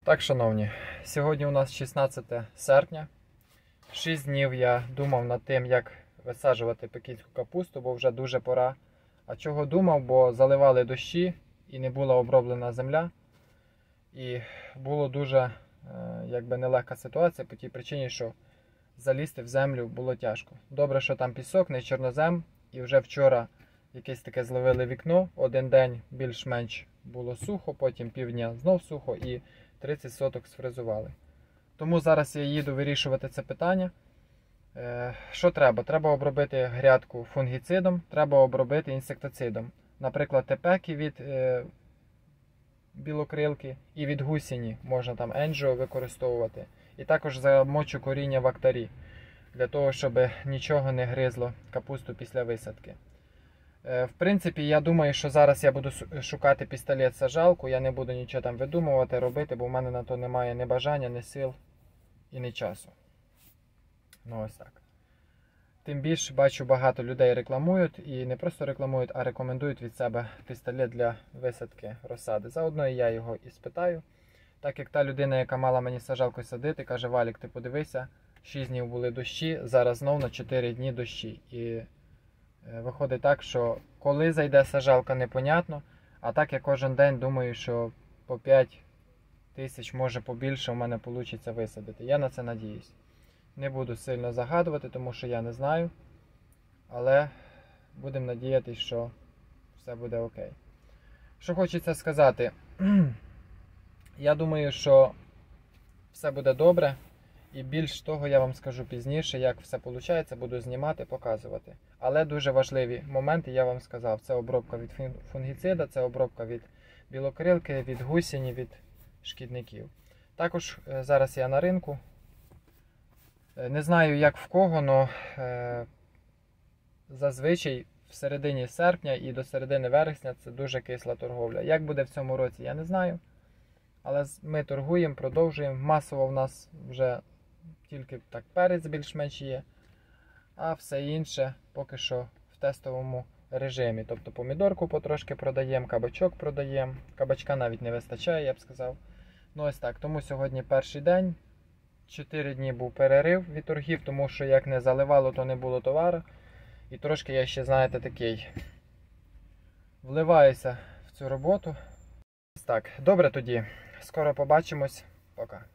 Так, шановні, сьогодні у нас 16 серпня. 6 днів я думав над тим, як висаджувати пекінську капусту, бо вже дуже пора. А чого думав, бо заливали дощі і не була оброблена земля. І була дуже нелегка ситуація по тій причині, що залізти в землю було тяжко. Добре, що там пісок, не чорнозем. І вже вчора якесь таке зловили вікно. Один день більш-менш було сухо, потім півдня знов сухо і 30 соток сфрезували. Тому зараз я їду вирішувати це питання. Що треба? Треба обробити грядку фунгіцидом, треба обробити інсектицидом. Наприклад, тепеки від білокрилки і від гусені можна там енджіо використовувати. І також замочу коріння в актарі, для того, щоб нічого не гризло капусту після висадки. В принципі, я думаю, що зараз я буду шукати пістолет-саджалку, я не буду нічого там видумувати, робити, бо в мене на то немає ні бажання, ні сил і ні часу. Ну ось так. Тим більше, бачу, багато людей рекламують, і не просто рекламують, а рекомендують від себе пістолет для висадки розсади. Заодно і я його і спитаю. Так як та людина, яка мала мені саджалку садити, каже: Валік, ти подивися, 6 днів були дощі, зараз знов на 4 дні дощі. І виходить так, що коли зайде саджалка, непонятно, а так я кожен день думаю, що по 5 тисяч, може побільше, у мене вийде висадити. Я на це надіюсь. Не буду сильно загадувати, тому що я не знаю, але будемо надіятися, що все буде окей. Що хочеться сказати, я думаю, що все буде добре. І більш того, я вам скажу пізніше, як все виходить, буду знімати, показувати. Але дуже важливі моменти, я вам сказав. Це обробка від фунгіцида, це обробка від білокрилки, від гусені, від шкідників. Також зараз я на ринку. Не знаю, як в кого, але зазвичай в середині серпня і до середини вересня це дуже кисла торговля. Як буде в цьому році, я не знаю. Але ми торгуємо, продовжуємо. Масово в нас вже тільки так перець більш-менш є, а все інше поки що в тестовому режимі. Тобто помідорку потрошки продаємо, кабачок продаємо, кабачка навіть не вистачає, я б сказав. Ну ось так, тому сьогодні перший день, 4 дні був перерив від торгів, тому що як не заливало, то не було товару. І трошки я ще, знаєте, такий вливаюся в цю роботу. Ось так, добре тоді, скоро побачимось, пока.